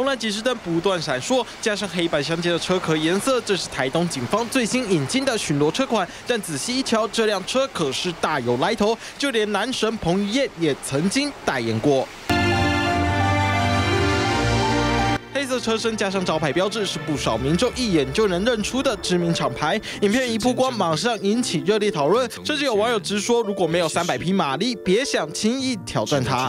红蓝警示灯不断闪烁，加上黑白相间的车壳颜色，这是台东警方最新引进的巡逻车款。但仔细一瞧，这辆车可是大有来头，就连男神彭于晏也曾经代言过。 黑色车身加上招牌标志，是不少民众一眼就能认出的知名厂牌。影片一曝光，马上引起热烈讨论，甚至有网友直说，如果没有300匹马力，别想轻易挑战它。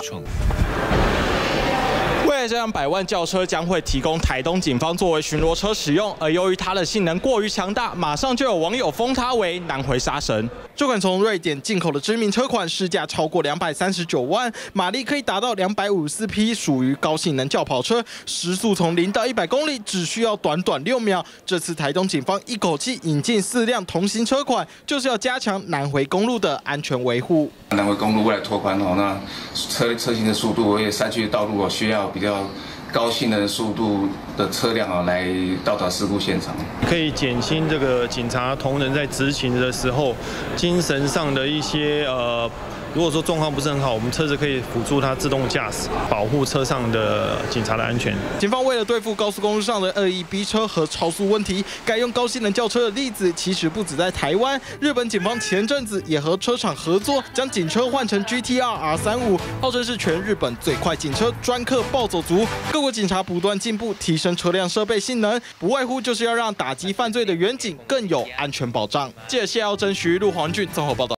未来这辆100万轿车将会提供台东警方作为巡逻车使用，而由于它的性能过于强大，马上就有网友封它为南回杀神。这款从瑞典进口的知名车款，市价超过239万，马力可以达到254匹，属于高性能轿跑车，时速从0到100公里只需要短短6秒。这次台东警方一口气引进4辆同型车款，就是要加强南回公路的安全维护。 南回公路为了拓宽那车行的速度，而且山区的道路需要比较高性能速度的车辆来到达事故现场， 可以减轻这个警察同仁在执勤的时候精神上的一些如果说状况不是很好，我们车子可以辅助它自动驾驶，保护车上的警察的安全。 警方为了对付高速公路上的恶意逼车和超速问题，改用高性能轿车的例子其实不止在台湾，日本警方前阵子也和车厂合作，将警车换成 GTR R35，号称是全日本最快警车，专克暴走族。各国警察不断进步，提升车辆设备性能，不外乎就是要让打击犯罪的远警更有安全保障。记者谢耀珍、徐玉路、黄俊综合报道。